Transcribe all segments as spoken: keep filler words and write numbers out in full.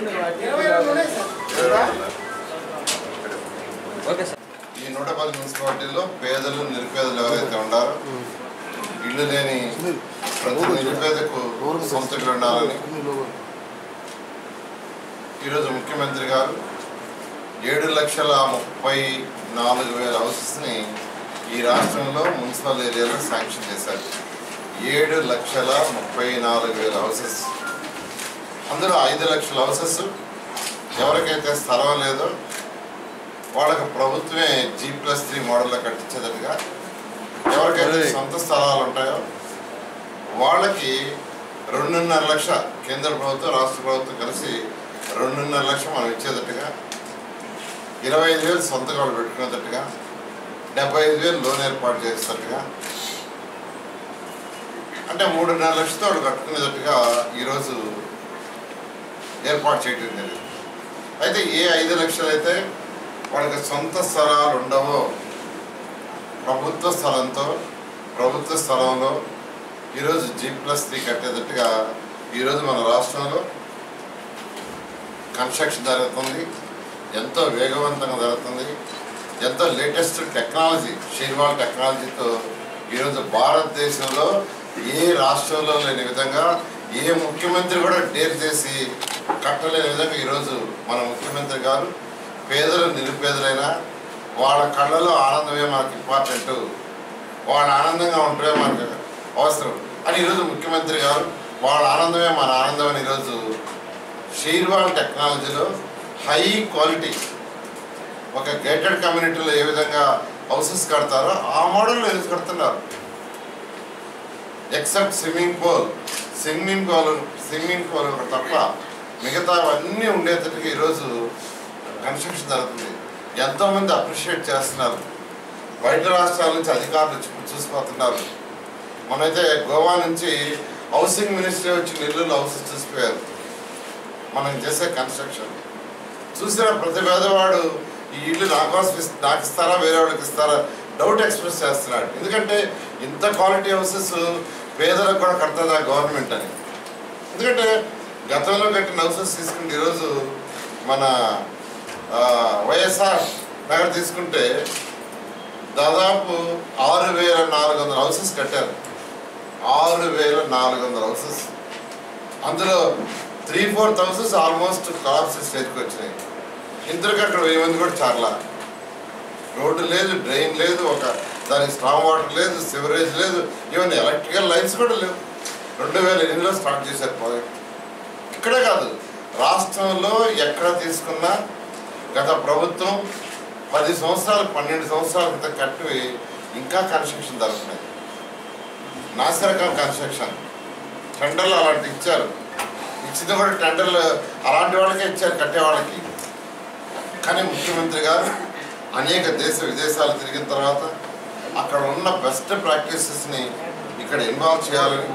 ఈ నూట పది మున్సిపాలిటీలో పేదలు నిరుపేదలు ఎవరైతే ఉన్నారో ఇల్లు లేని ప్రతి నిరుపేదకు సొంత ఇల్లు ఉండాలని ఈరోజు ముఖ్యమంత్రి గారు ఏడు లక్షల ముప్పై నాలుగు వేల హౌసెస్ని ఈ రాష్ట్రంలో మున్సిపల్ ఏరియాలో శాంక్షన్ చేశారు. ఏడు లక్షల ముప్పై నాలుగు వేల హౌసెస్, అందులో ఐదు లక్షల హౌసెస్ ఎవరికైతే స్థలం లేదో వాళ్ళకి ప్రభుత్వమే జీ ప్లస్ త్రీ మోడల్లో కట్టించేటట్టుగా, ఎవరికైతే సొంత స్థలాలు ఉంటాయో వాళ్ళకి రెండున్నర లక్ష కేంద్ర ప్రభుత్వం రాష్ట్ర ప్రభుత్వం కలిసి రెండున్నర లక్ష మనం ఇచ్చేటట్టుగా, ఇరవై ఐదు వేలు సొంతగా వాళ్ళు పెట్టుకునేటట్టుగా, డెబ్బై ఐదు వేలు లోన్ ఏర్పాటు చేసేటట్టుగా, అంటే మూడున్నర లక్షతో వాళ్ళు కట్టుకునేటట్టుగా ఈరోజు ఏర్పాటు చేయడం జరిగింది. అయితే ఏ ఐదు లక్షలు అయితే వాళ్ళకి సొంత స్థలాలు ఉండవో ప్రభుత్వ స్థలంతో ప్రభుత్వ స్థలంలో ఈరోజు జీ ప్లస్ త్రీ కట్టేటట్టుగా ఈరోజు మన రాష్ట్రంలో కన్స్ట్రక్షన్ జరుగుతుంది. ఎంతో వేగవంతంగా జరుగుతుంది. ఎంతో లేటెస్ట్ టెక్నాలజీ, షీర్వాల్ టెక్నాలజీతో ఈరోజు భారతదేశంలో ఏ రాష్ట్రంలో లేని విధంగా ఏ ముఖ్యమంత్రి కూడా డేర్ చేసి కట్టలేని విధంగా ఈరోజు మన ముఖ్యమంత్రి గారు పేదలు నిరుపేదలైనా వాళ్ళ కళ్ళలో ఆనందమే మనకు ఇంపార్టెంట్, వాళ్ళ ఆనందంగా ఉంటే మనకు అవసరం అని ఈరోజు ముఖ్యమంత్రి గారు వాళ్ళ ఆనందమే మన ఆనందం అని ఈరోజు షీర్వాల్ టెక్నాలజీలో హై క్వాలిటీ ఒక గేటెడ్ కమ్యూనిటీలో ఏ విధంగా హౌసెస్ కడతారో ఆ మోడల్లో హౌస్ కడుతున్నారు. Except swimming pool swimming pool swimming pool తప్ప మిగతా అవన్నీ ఉండేటట్టుగా ఈరోజు కన్స్ట్రక్షన్ జరుగుతుంది. ఎంతోమంది అప్రిషియేట్ చేస్తున్నారు. బయట రాష్ట్రాల నుంచి అధికారులు చూసిపోతున్నారు. మనైతే గోవా నుంచి హౌసింగ్ మినిస్ట్రీ వచ్చి నెల్లూరు హౌసెస్ చూసిపోయారు. మనం చేసే కన్స్ట్రక్షన్ చూసిన ప్రతి పేదవాడు ఈ ఇల్లు నాకోసం నాకు ఇస్తారా వేరే వాళ్ళకి ఇస్తారా డౌట్ ఎక్స్ప్రెస్ చేస్తున్నాడు. ఎందుకంటే ఇంత క్వాలిటీ హౌసెస్ పేదలకు కూడా కడుతుందా గవర్నమెంట్ అని. ఎందుకంటే గతంలో కట్టిన హౌసెస్ తీసుకుంటే ఈరోజు మన వైఎస్ఆర్ నగర్ తీసుకుంటే దాదాపు ఆరు వేల నాలుగు వందల హౌసెస్ కట్టారు. ఆరు వేల నాలుగు వందల హౌసెస్, అందులో three fourth houses almost collapse స్టేజ్కి వచ్చినాయి. ఇంతకు అక్కడ వెయ్యి మంది కూడా చాలా. రోడ్డు లేదు, డ్రైన్ లేదు, ఒక దానికి స్ట్రాంగ్ వాటర్ లేదు, సివరేజ్ లేదు, ఈవెన్ ఎలక్ట్రికల్ లైన్స్ కూడా లేవు. రెండు వేల ఎనిమిదిలో స్టార్ట్ చేశారు ప్రాజెక్ట్. ఇక్కడే కాదు, రాష్ట్రంలో ఎక్కడ తీసుకున్నా గత ప్రభుత్వం పది సంవత్సరాలు పన్నెండు సంవత్సరాల క్రితం కట్టి ఇంకా కన్స్ట్రక్షన్ జరుగుతున్నాయి. నాసిరకం కన్స్ట్రక్షన్ టెండర్లు అలాంటి ఇచ్చారు. ఇచ్చింది కూడా టెండర్లు అలాంటి వాళ్ళకే ఇచ్చారు, కట్టే వాళ్ళకి. కానీ ముఖ్యమంత్రి గారు అనేక దేశ విదేశాలు తిరిగిన తర్వాత అక్కడ ఉన్న బెస్ట్ ప్రాక్టీసెస్ని ఇక్కడ ఇన్వాల్వ్ చేయాలని,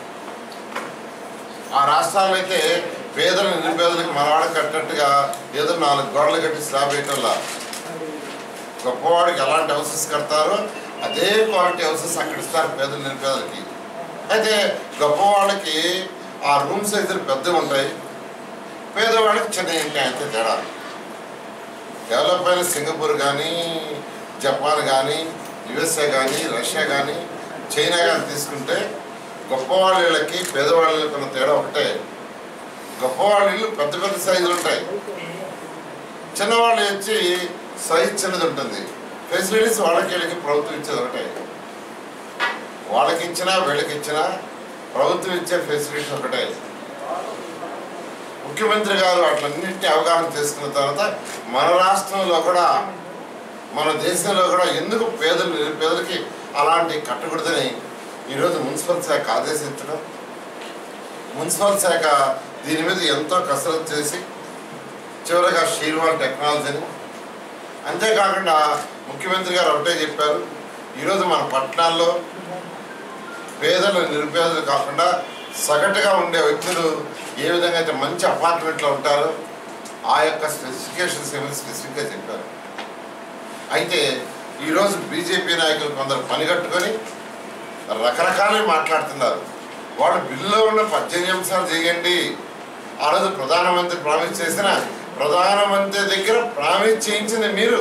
ఆ రాష్ట్రాల్లో అయితే పేదల నిరుపేదలకు మనవాడికి కట్టినట్టుగా ఏదో నాలుగు గోడలు కట్టి స్లాబ్ వేయటంలా గొప్పవాడికి ఎలాంటి హౌసెస్ కడతారో అదే క్వాలిటీ హౌసెస్ అక్కడ ఇస్తారు పేదల నిరుపేదలకి. అయితే గొప్పవాళ్ళకి ఆ రూమ్ సైజులు పెద్దగా ఉంటాయి, పేదవాళ్ళకి చిన్న ఉంటాయి. అంతే తేడా. డెవలప్ అయిన సింగపూర్ కానీ, జపాన్ కానీ, యుఎస్ఏ కానీ, రష్యా కానీ, చైనా కానీ తీసుకుంటే గొప్పవాళ్ళకి పేదవాళ్ళకి ఉన్న తేడా ఒకటే. గొప్పవాళ్ళ ఇల్లు పెద్ద పెద్ద సైజులు ఉంటాయి, చిన్నవాళ్ళు వచ్చి సైజ్ చిన్నది ఉంటుంది. ఫెసిలిటీస్ వాళ్ళకి వీళ్ళకి ప్రభుత్వం ఇచ్చేది ఒకటే. వాళ్ళకి ఇచ్చినా వీళ్ళకి ఇచ్చినా ప్రభుత్వం ఇచ్చే ఫెసిలిటీస్ ఒకటే. ముఖ్యమంత్రి గారు వాటిలన్నింటినీ అవగాహన చేసుకున్న తర్వాత మన రాష్ట్రంలో కూడా మన దేశంలో కూడా ఎందుకు పేదలు నిరుపేదలకి అలాంటి కట్టకూడదని ఈరోజు మున్సిపల్ శాఖ ఆదేశించడం, మున్సిపల్ శాఖ దీని మీద ఎంతో కసరత్తు చేసి చివరిగా షీర్వాల్ టెక్నాలజీని, అంతేకాకుండా ముఖ్యమంత్రి గారు ఒకటే చెప్పారు, ఈరోజు మన పట్టణాల్లో పేదలు నిరుపేదలు కాకుండా సగటుగా ఉండే వ్యక్తులు ఏ విధంగా అయితే మంచి అపార్ట్మెంట్లో ఉంటారో ఆ యొక్క స్పెసిఫికేషన్స్ ఏమైనా స్పెసిఫిక్గా చెప్పారు. అయితే ఈరోజు బీజేపీ నాయకులు కొందరు పనిగట్టుకొని రకరకాలు మాట్లాడుతున్నారు. వాళ్ళు బిల్లులో ఉన్న పద్దెనిమిది అంశాలు చేయండి, ఆ రోజు ప్రధానమంత్రి ప్రామిస్ చేసిన ప్రధానమంత్రి దగ్గర ప్రామిస్ చేయించింది మీరు.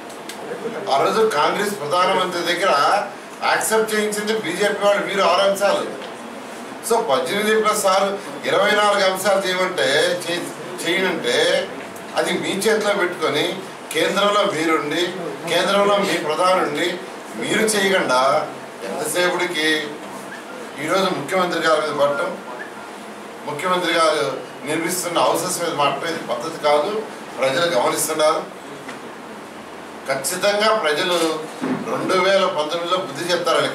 ఆ రోజు కాంగ్రెస్ ప్రధానమంత్రి దగ్గర యాక్సెప్ట్ చేయించింది బీజేపీ వాళ్ళు. మీరు ఆరు అంశాలు, సో పద్దెనిమిది ప్లస్ ఆరు ఇరవై నాలుగు అంశాలు చేయమంటే చేయనంటే అది మీ చేతిలో పెట్టుకొని కేంద్రంలో మీరుండి కేంద్రంలో మీ ప్రధానుండి మీరు చేయకుండా ఎంతసేపుడికి ఈరోజు ముఖ్యమంత్రి గారి మీద పట్టడం, ముఖ్యమంత్రి గారు నిర్మిస్తున్న హౌసెస్ మీద మాట్లాడేది పద్ధతి కాదు. ప్రజలు గమనిస్తున్నారు. ఖచ్చితంగా ప్రజలు రెండు వేల పంతొమ్మిదిలో బుద్ధి చెప్తారు.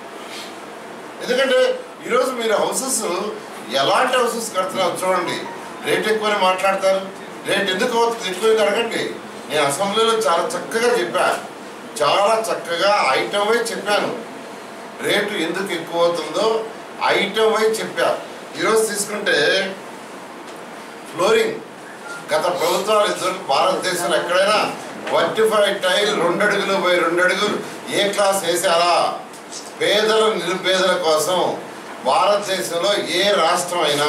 ఎందుకంటే ఈరోజు మీరు హౌసెస్ ఎలాంటి హౌసెస్ కడుతున్నారు చూడండి. రేట్ ఎక్కువని మాట్లాడతారు. రేట్ ఎందుకు ఎక్కువ అడగండి. నేను అసెంబ్లీలో చాలా చక్కగా చెప్పాను, చాలా చక్కగా ఐటమ్ వైజ్ చెప్పాను. రేటు ఎందుకు ఎక్కువ అవుతుందో ఐటమ్ వైజ్ చెప్పాను. ఈరోజు తీసుకుంటే ఫ్లోరింగ్ గత ప్రభుత్వాలు ఇద్దరు భారతదేశంలో ఎక్కడైనా వర్టిఫైడ్ టైల్ రెండు అడుగులు బై రెండు అడుగులు ఏ క్లాస్ వేసారా? పేదల నిరుపేదల కోసం భారతదేశంలో ఏ రాష్ట్రం అయినా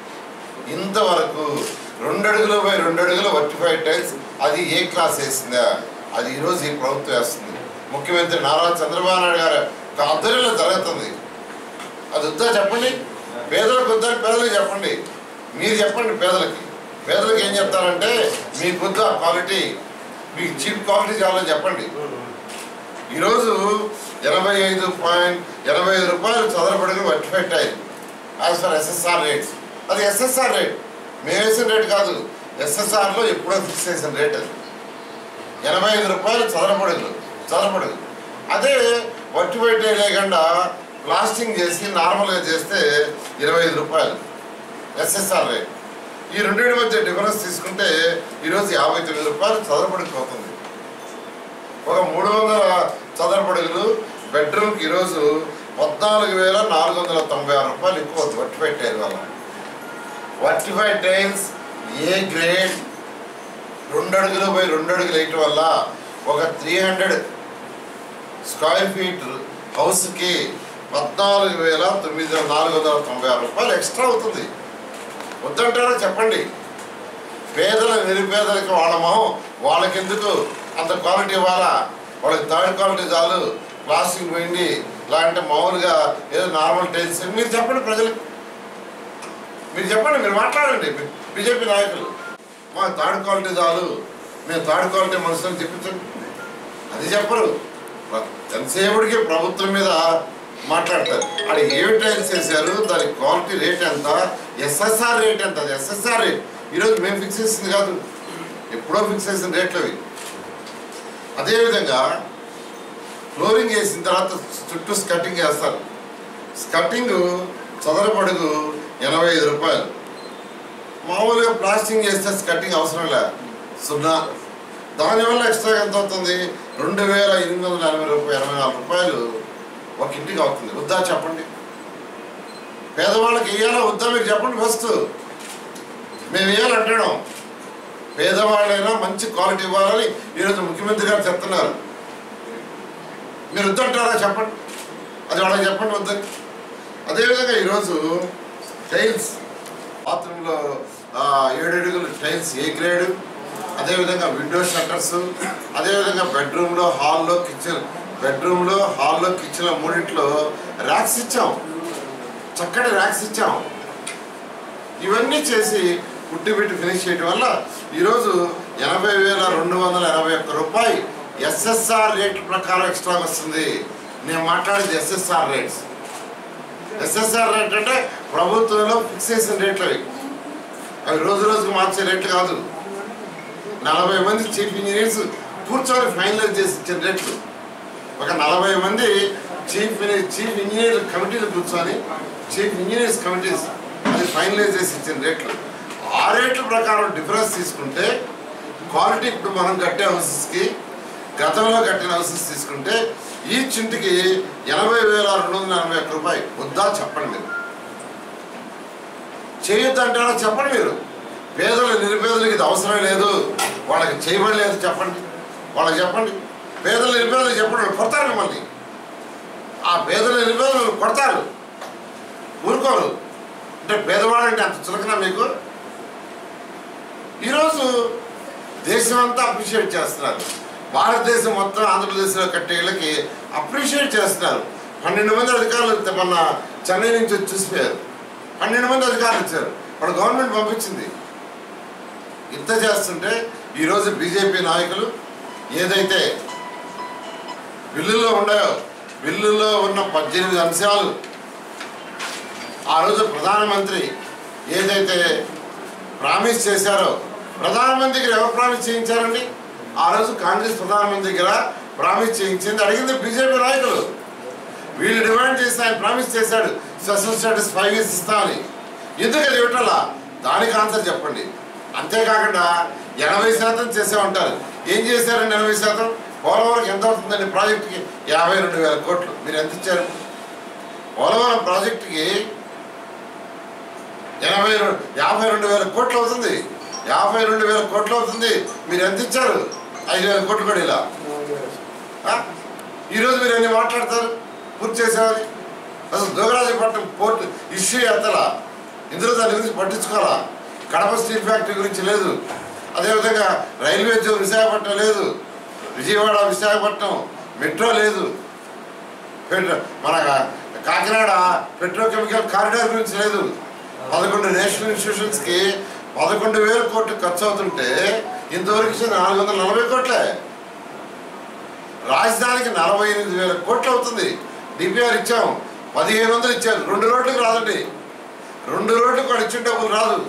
ఇంతవరకు రెండు అడుగులు బై రెండు అడుగులు వర్టిఫైడ్ టైల్స్ అది ఏ క్లాస్ వేసిందా? అది ఈరోజు ఈ ప్రభుత్వం వేస్తుంది. ముఖ్యమంత్రి నారా చంద్రబాబు నాయుడు గారు ఆధ్వర్యంలో జరుగుతుంది. అది వద్దా చెప్పండి. పేదలకు వద్దా, పేదలకు చెప్పండి. మీరు చెప్పండి పేదలకి. పేదలకు ఏం చెప్తారంటే మీకు వద్దా క్వాలిటీ, మీకు చీప్ క్వాలిటీ కావాలని చెప్పండి. ఈరోజు ఎనభై ఐదు పాయింట్ ఎనభై ఐదు రూపాయలు చదరపడిన vitrified tile as per SSR rates. అది ఎస్ఎస్ఆర్ రేట్, మేము వేసిన రేట్ కాదు. ఎస్ఎస్ఆర్లో ఎప్పుడో ఫిక్స్ చేసిన రేట్ అది ఎనభై ఐదు రూపాయలు చదరపడుగులు చదరపడుగులు అదే వర్టిఫైడ్ టైల్ లేకుండా ప్లాస్టింగ్ చేసి నార్మల్గా చేస్తే ఇరవై ఐదు రూపాయలు ఎస్ఎస్ఆర్ రేట్. ఈ రెండింటి మధ్య డిఫరెన్స్ తీసుకుంటే ఈరోజు యాభై తొమ్మిది రూపాయలు చదరపడుగు అవుతుంది. ఒక మూడు వందల చదరపడుగులు బెడ్రూమ్కి ఈరోజు పద్నాలుగు వేల నాలుగు వందల తొంభై ఆరు రూపాయలు ఎక్కువ అవుతుంది వర్టిఫైడ్ టైల్ వల్ల. వర్టిఫైడ్ టైల్స్ ఏ గ్రేడ్ రెండు అడుగులు బై రెండు అడుగులు వేయటం వల్ల ఒక త్రీ హండ్రెడ్ స్క్వేర్ ఫీట్ హౌస్కి పద్నాలుగు వేల తొమ్మిది వందల నాలుగు వందల తొంభై ఆరు రూపాయలు ఎక్స్ట్రా అవుతుంది. వద్దంటారా చెప్పండి. పేదల నిరుపేదలకి వాళ్ళ మొహం వాళ్ళకెందుకు అంత క్వాలిటీ ఇవ్వాలా? వాళ్ళకి థర్డ్ క్వాలిటీ చాలు, ప్లాస్టిక్ పోయింది లేదంటే మామూలుగా ఏదో నార్మల్ టైల్స్. మీరు చెప్పండి ప్రజలకు, మీరు చెప్పండి, మీరు మాట్లాడండి. బీజేపీ నాయకులు మా థర్డ్ క్వాలిటీ చాలు, మేము థర్డ్ క్వాలిటీ మనుషులను చెప్పించండి. అది చెప్పరు. ఎంతసేపటికి ప్రభుత్వం మీద మాట్లాడతారు. అది ఏమి టైల్స్ వేసారు, దాని క్వాలిటీ రేట్ ఎంత, ఎస్ఎస్ఆర్ రేట్ ఎంత. అది ఎస్ఎస్ఆర్ రేట్ ఈరోజు మేము ఫిక్స్ చేసింది కాదు, ఎప్పుడో ఫిక్స్ చేసిన రేట్లు అవి. అదేవిధంగా ఫ్లోరింగ్ వేసిన తర్వాత చుట్టూ స్కట్టింగ్ వేస్తారు. స్కట్టింగ్ చదరపడుగు ఎనభై ఐదు రూపాయలు. మామూలుగా ప్లాస్టింగ్ చేస్తే స్కట్టింగ్ అవసరం లే, సున్నా. దానివల్ల ఎక్స్ట్రా ఎంత అవుతుంది? రెండు వేల ఎనిమిది వందల ఎనభై రూపాయలు ఎనభై నాలుగు రూపాయలు ఒక ఇంటికి అవుతుంది. వద్దా చెప్పండి. పేదవాళ్ళకి వేయాలా వద్దా మీరు చెప్పండి. ఫస్ట్ మేము వేయాలంటాం. పేదవాళ్ళైనా మంచి క్వాలిటీ ఇవ్వాలని ఈరోజు ముఖ్యమంత్రి గారు చెప్తున్నారు. మీరు వద్దంటారా చెప్పండి. అది వాళ్ళకి చెప్పండి వద్దని. అదేవిధంగా ఈరోజు టైల్స్ బాత్రూంలో ఏడు అడుగులు టైల్స్ ఏ గ్రేడ్, అదేవిధంగా విండో షట్టర్స్, అదేవిధంగా బెడ్రూమ్లో హాల్లో కిచెన్ బెడ్రూమ్లో హాల్లో కిచెన్లో మూడింట్లో ర్యాక్స్ ఇచ్చాం, చక్కటి ర్యాక్స్ ఇచ్చాం. ఇవన్నీ చేసి పుట్టి పెట్టి ఫినిష్ చేయడం వల్ల ఈరోజు ఎనభై వేల రెండు వందల ఎనభై ఒక్క రూపాయి ఎస్ఎస్ఆర్ రేట్ ప్రకారం ఎక్స్ట్రా వస్తుంది. నేను మాట్లాడేది ఎస్ఎస్ఆర్ రేట్స్. ఎస్ఎస్ఆర్ రేట్ అంటే ప్రభుత్వంలో ఫిక్స్ చేసిన రేట్లు అవి. అవి రోజు రోజుకు మార్చే రేట్లు కాదు. నలభై మంది చీఫ్ ఇంజనీర్స్ కూర్చొని ఫైనలైజ్ చేసి ఇచ్చిన రేట్లు. ఒక నలభై మంది చీఫ్ చీఫ్ ఇంజనీర్ కమిటీలు కూర్చొని చీఫ్ ఇంజనీర్స్ కమిటీస్ అది ఫైనలైజ్ చేసి ఇచ్చిన రేట్లు. ఆ రేట్ల ప్రకారం డిఫరెన్స్ తీసుకుంటే క్వాలిటీ ఇప్పుడు మనం కట్టే హౌసెస్కి గతంలో కట్టిన హౌసెస్ తీసుకుంటే ఈ చింటికి ఎనభై వేల రెండు వందల ఎనభై ఒక్క రూపాయి. వద్దా చెప్పండి. మీరు చేయొద్దంటారా చెప్పండి. మీరు పేదలు నిరుపేదలకు ఇది అవసరం లేదు, వాళ్ళకి చేయబడలేదు చెప్పండి. వాళ్ళకి చెప్పండి. పేదలు నిరుపేదలకు చెప్పండి. కొడతారు మిమ్మల్ని. ఆ పేదలు నిరుపేదలు కొడతారు, ఊరుకోరు. అంటే పేదవాడంటే అంత చులకనా మీకు? ఈరోజు దేశం అంతా అప్రిషియేట్ చేస్తున్నారు. భారతదేశం మొత్తం ఆంధ్రప్రదేశ్లో కట్టేళ్ళకి అప్రిషియేట్ చేస్తున్నారు. పన్నెండు మంది అధికారులు మొన్న చెన్నై నుంచి వచ్చి చూసిపోయారు. పన్నెండు మంది అధికారులు వచ్చారు, వాళ్ళు గవర్నమెంట్ పంపించింది. ఇంత చేస్తుంటే ఈరోజు బీజేపీ నాయకులు ఏదైతే బిల్లులో ఉన్నాయో, బిల్లులో ఉన్న పద్దెనిమిది అంశాలు ఆ రోజు ప్రధానమంత్రి ఏదైతే ప్రామిస్ చేశారో, ప్రధానమంత్రికి ఎవరు ప్రామిస్ చేయించారండి? ఆ రోజు కాంగ్రెస్ ప్రధానమంత్రి దగ్గర ప్రామిస్ చేయించింది అడిగింది బీజేపీ నాయకులు. వీళ్ళు డిమాండ్ చేసి ఆయన ప్రామిస్ చేశాడు స్పెషల్ స్టేటస్ ఫైవ్ ఇయర్స్ ఇస్తామని. ఎందుకు అది ఇవ్వటలా? దానికి ఆన్సర్ చెప్పండి. అంతేకాకుండా ఎనభై శాతం చేసే ఉంటారు. ఏం చేశారండి ఎనభై శాతం? పోలవరం ఎంత అవుతుందండి ప్రాజెక్టుకి? యాభై రెండు వేల కోట్లు. మీరు ఎంత ఇచ్చారు? పోలవరం ప్రాజెక్టుకి ఎనభై రెండు యాభై రెండు వేల కోట్లు అవుతుంది. యాభై రెండు వేల కోట్లు అవుతుంది. మీరు ఎంత ఇచ్చారు? ఐదు వేల కోట్లు కూడా ఇలా. ఈరోజు మీరు ఎన్ని మాట్లాడతారు పూర్తి చేసేవారి? అసలు దోగరాజపట్నం పోర్టు ఇష్యూ ఎత్తలా, ఇందులో దాని గురించి పట్టించుకోవాలా? కడప స్టీల్ ఫ్యాక్టరీ గురించి లేదు. అదేవిధంగా రైల్వే జోన్ విశాఖపట్నం లేదు, విజయవాడ విశాఖపట్నం మెట్రో లేదు, మన కాకినాడ పెట్రోకెమికల్ కారిడార్ గురించి లేదు. పదకొండు నేషనల్ ఇన్స్టిట్యూషన్స్కి పదకొండు వేల కోట్లు ఖర్చు అవుతుంటే ఇంతవరకు ఇచ్చింది నాలుగు వందల నలభై కోట్లే. రాజధానికి నలభై ఎనిమిది వేల కోట్లు అవుతుంది. డిపిఆర్ ఇచ్చాము, పదిహేను వందలు ఇచ్చారు. రెండు రోడ్లకు రాదండి, రెండు రోడ్లకు వాడు ఇచ్చిన డబ్బులు రాదు.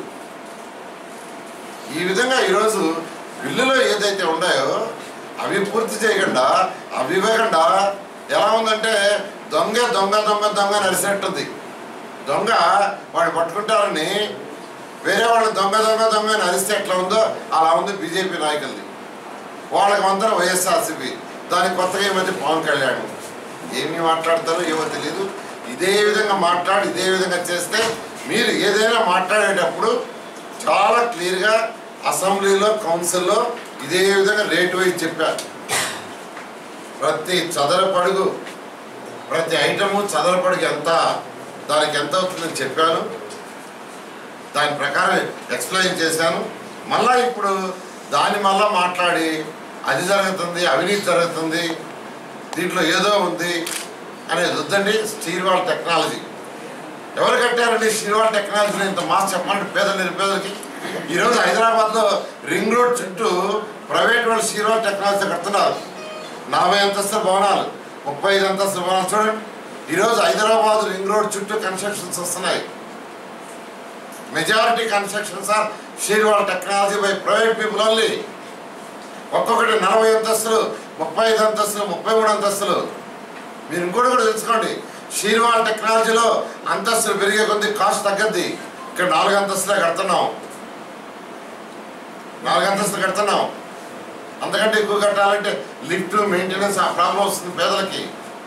ఈ విధంగా ఈరోజు బిల్లులో ఏదైతే ఉన్నాయో అవి పూర్తి చేయకుండా, అవి ఇవ్వకుండా ఎలా ఉందంటే దొంగ దొంగ దొంగ దొంగ నడిచినట్టుంది. దొంగ వాడు పట్టుకుంటారని వేరే వాళ్ళు దొంగ దొంగ దొంగ నడిస్తే ఎట్లా ఉందో అలా ఉంది బీజేపీ నాయకులది. వాళ్ళకి అందరూ వైఎస్ఆర్సీపీ, దానికి కొత్తగా ఈ మధ్య పవన్ కళ్యాణ్. ఏమి మాట్లాడతారో ఏమో తెలీదు. ఇదే విధంగా మాట్లాడి ఇదే విధంగా చేస్తే మీరు ఏదైనా మాట్లాడేటప్పుడు చాలా క్లియర్గా అసెంబ్లీలో కౌన్సిల్లో ఇదే విధంగా రేటు వైజ్ చెప్పారు. ప్రతి చదరపడుగు ప్రతి ఐటము చదరపడుగు ఎంత, దానికి ఎంత అవుతుందని చెప్పాను. దాని ప్రకారం ఎక్స్ప్లెయిన్ చేశాను. మళ్ళా ఇప్పుడు దాన్ని మళ్ళా మాట్లాడి అది జరుగుతుంది, అవినీతి జరుగుతుంది, దీంట్లో ఏదో ఉంది అనేది వద్దండి. స్టీల్ వాల్ టెక్నాలజీ ఎవరు కట్టారండి? స్టీల్ వాల్ టెక్నాలజీని ఇంత మాస్ చెప్పమంటే పేద నిరుపేదలకి. ఈరోజు హైదరాబాద్లో రింగ్ రోడ్ చుట్టూ ప్రైవేట్ వాళ్ళు స్టీల్ వాల్ టెక్నాలజీ కడుతున్నారు. నలభై అంతస్తుల భవనాలు, ముప్పై ఐదు అంతస్తుల భవనాలు. చూడండి, ఈరోజు హైదరాబాద్ రింగ్ రోడ్ చుట్టూ కన్స్ట్రక్షన్స్ వస్తున్నాయి. Majority constructions are steel wall technology by private people only. ఒక్కొక్కటి నలభై అంతస్తులు, ముప్పై ఐదు అంతస్తులు, ముప్పై మూడు అంతస్తులు. మీరు ఇంకోటి కూడా తెలుసుకోండి, స్టీల్ వాల్ టెక్నాలజీలో అంతస్తులు పెరిగే కొద్ది కాస్ట్ తగ్గద్ది. ఇక్కడ నాలుగు అంతస్తులే కడుతున్నాం, నాలుగు అంతస్తులు కడుతున్నాం. అంతకంటే ఎక్కువ కట్టాలంటే లిఫ్ట్ మెయింటెనెన్స్ ఆ ప్రాబ్లం వస్తుంది పేదలకి.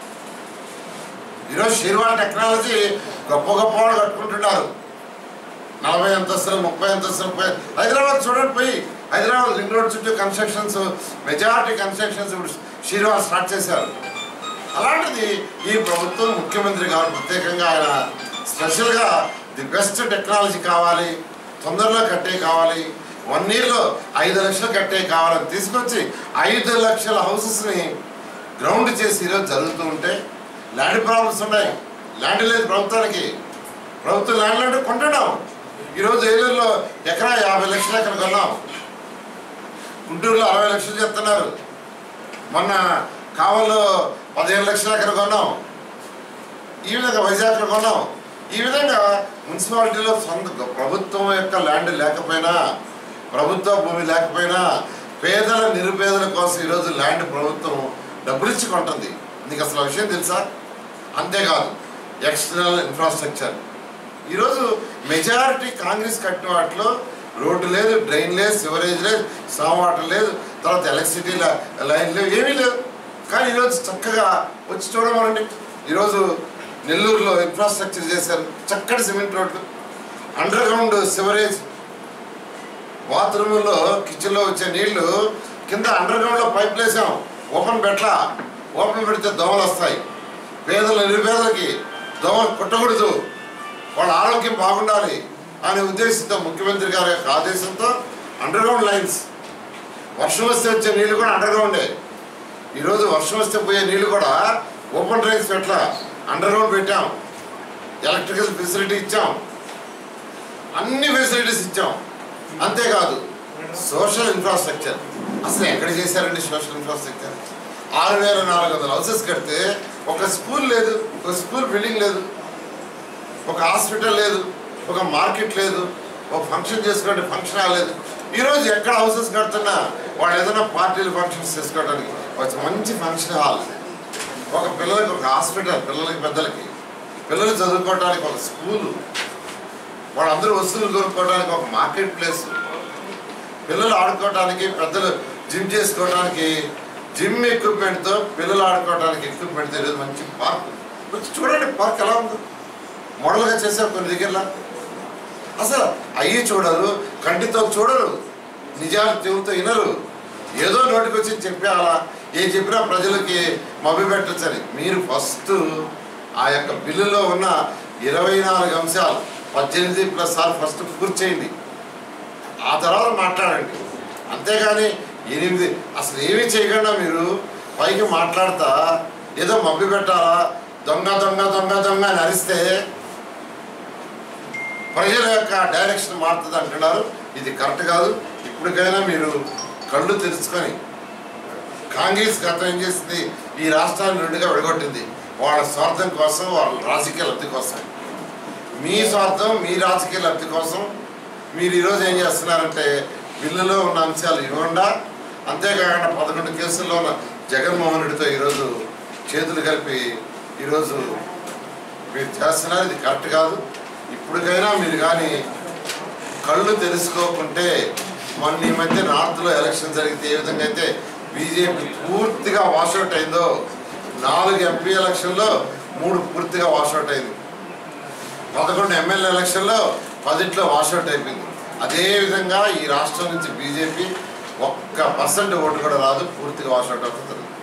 ఈరోజు స్టీల్ వాల్ టెక్నాలజీ గొప్ప గొప్ప వాళ్ళు కట్టుకుంటున్నారు. నలభై అంతస్తులు, ముప్పై అంతస్తులు, ముప్పై. హైదరాబాద్ చూడండి, పోయి హైదరాబాద్ రింగ్ రోడ్ చుట్టూ కన్స్ట్రక్షన్స్, మెజారిటీ కన్స్ట్రక్షన్స్ ఇప్పుడు స్టీల్ వాల్ స్టార్ట్ చేశారు. అలాంటిది ఈ ప్రభుత్వం ముఖ్యమంత్రి గారు ప్రత్యేకంగా ఆయన స్పెషల్గా ది బెస్ట్ టెక్నాలజీ కావాలి, తొందరలో కట్టే కావాలి, వన్ ఇయర్లో ఐదు లక్షలు కట్టే కావాలని తీసుకొచ్చి ఐదు లక్షల హౌసెస్ని గ్రౌండ్ చేసి ఈరోజు జరుగుతూ ఉంటే ల్యాండ్ ప్రాబ్లమ్స్ ఉన్నాయి. ల్యాండ్ లేదు ప్రభుత్వానికి. ప్రభుత్వం ల్యాండ్ అంటే కొంటున్నాం. ఈరోజు ఏలూరులో ఎకరా యాభై లక్షలు ఎక్కడ కొన్నాం, గుంటూరులో అరవై లక్షలు చెప్తున్నారు, మొన్న కావల్లో పదిహేను లక్షలు ఎక్కడ కొన్నాం, ఈ విధంగా వైజాగ్లో కొన్నాం. ఈ విధంగా మున్సిపాలిటీలో సొంత ప్రభుత్వం యొక్క ల్యాండ్ లేకపోయినా, ప్రభుత్వ భూమి లేకపోయినా పేదల నిరుపేదల కోసం ఈరోజు ల్యాండ్ ప్రభుత్వం డబ్బులు ఇచ్చి కొంటుంది. నీకు అసలు విషయం తెలుసా? అంతేకాదు ఎక్స్టర్నల్ ఇన్ఫ్రాస్ట్రక్చర్. ఈరోజు మెజారిటీ కాంగ్రెస్ కట్టిన వాటిలో రోడ్డు లేదు, డ్రైన్ లేదు, సివరేజ్ లేదు, సామ్ వాటర్ లేదు, తర్వాత ఎలక్ట్రిసిటీ లైన్ లేవు, ఏమీ లేవు. కానీ ఈరోజు చక్కగా వచ్చి చూడమనండి. ఈరోజు నెల్లూరులో ఇన్ఫ్రాస్ట్రక్చర్ చేశారు, చక్కటి సిమెంట్ రోడ్లు, అండర్ గ్రౌండ్ సివరేజ్, బాత్రూముల్లో కిచెన్లో వచ్చే నీళ్లు కింద అండర్ గ్రౌండ్లో పైప్ వేసాం. ఓపెన్ పెట్టలా, ఓపెన్ పెడితే దోమలు వస్తాయి. పేదల నిరుపేదలకి దోమలు కొట్టకూడదు, వాళ్ళ ఆరోగ్యం బాగుండాలి అనే ఉద్దేశంతో ముఖ్యమంత్రి గారి యొక్క ఆదేశంతో అండర్ గ్రౌండ్ లైన్స్, వర్షం వస్తే వచ్చే నీళ్ళు కూడా అండర్ గ్రౌండే. ఈరోజు వర్షం వస్తే పోయే నీళ్ళు కూడా ఓపెన్ డ్రైన్స్ పెట్టా, అండర్ గ్రౌండ్ పెట్టాం, ఎలక్ట్రికల్ ఫెసిలిటీ ఇచ్చాం, అన్ని ఫెసిలిటీస్ ఇచ్చాం. అంతేకాదు సోషల్ ఇన్ఫ్రాస్ట్రక్చర్ అసలు ఎక్కడ చేశారండి సోషల్ ఇన్ఫ్రాస్ట్రక్చర్? ఆరు వేల నాలుగు వందల హౌసెస్ కడితే ఒక స్కూల్ లేదు, ఒక స్కూల్ బిల్డింగ్ లేదు, ఒక హాస్పిటల్ లేదు, ఒక మార్కెట్ లేదు, ఒక ఫంక్షన్ చేసుకోవడానికి ఫంక్షన్ హాల్ లేదు. ఈరోజు ఎక్కడ హౌసెస్ కడుతున్నా వాళ్ళు ఏదైనా పార్టీలు ఫంక్షన్స్ చేసుకోవడానికి ఒక మంచి ఫంక్షన్ హాల్, ఒక పిల్లలకి ఒక హాస్పిటల్, పిల్లలకి పెద్దలకి, పిల్లలు చదువుకోవడానికి ఒక స్కూలు, వాళ్ళందరూ వస్తువులు కొనుక్కోవడానికి ఒక మార్కెట్ ప్లేస్, పిల్లలు ఆడుకోవడానికి, పెద్దలు జిమ్ చేసుకోవడానికి జిమ్ ఎక్విప్మెంట్తో, పిల్లలు ఆడుకోవడానికి ఎక్విప్మెంట్తో ఈరోజు మంచి పార్క్. వచ్చి చూడండి పార్క్ ఎలా ఉందో, మోడల్గా చేసారు కొన్ని దగ్గరలో. అసలు అయ్యి చూడరు, కంటితో చూడరు, నిజాలు చెబుతూ వినరు, ఏదో నోటికి వచ్చి చెప్పేయాలా, ఏం చెప్పినా ప్రజలకి మభ్య పెట్టచ్చని. మీరు ఫస్ట్ ఆ యొక్క బిల్లులో ఉన్న ఇరవై నాలుగు అంశాలు పద్దెనిమిది ప్లస్ ఆరు ఫస్ట్ పూర్తి చేయండి, ఆ తర్వాత మాట్లాడండి. అంతేగాని ఎనిమిది అసలు ఏమీ చేయకుండా మీరు పైకి మాట్లాడతా ఏదో మభ్య పెట్టాలా, దొంగ దొంగ దొంగ దొంగ అని అరిస్తే ప్రజల యొక్క డైరెక్షన్ మారుతుంది అంటున్నారు. ఇది కరెక్ట్ కాదు. ఇప్పటికైనా మీరు కళ్ళు తెరుచుకొని, కాంగ్రెస్ గతం ఏం చేసింది, ఈ రాష్ట్రాన్ని రెండుగా విడగొట్టింది వాళ్ళ స్వార్థం కోసం, వాళ్ళ రాజకీయ లబ్ధి కోసం. మీ స్వార్థం, మీ రాజకీయ లబ్ధి కోసం మీరు ఈరోజు ఏం చేస్తున్నారంటే బిల్లులో ఉన్న అంశాలు ఇవ్వకుండా, అంతేకాకుండా పదకొండు కేసుల్లో ఉన్న జగన్మోహన్ రెడ్డితో ఈరోజు చేతులు కలిపి ఈరోజు మీరు చేస్తున్నారు. ఇది కరెక్ట్ కాదు. ఇప్పటికైనా మీరు కానీ కళ్ళు తెలుసుకోకుంటే, మొన్న ఈ మధ్య నార్త్లో ఎలక్షన్ జరిగితే ఏ విధంగా అయితే బీజేపీ పూర్తిగా వాషౌట్ అయిందో, నాలుగు ఎంపీ ఎలక్షన్లో మూడు పూర్తిగా వాషౌట్ అయింది, పదకొండు ఎమ్మెల్యే ఎలక్షన్లో పదిట్లో వాషౌట్ అయిపోయింది. అదేవిధంగా ఈ రాష్ట్రం నుంచి బీజేపీ ఒక్క పర్సెంట్ ఓటు కూడా రాదు, పూర్తిగా వాషౌట్ అవుతుంది.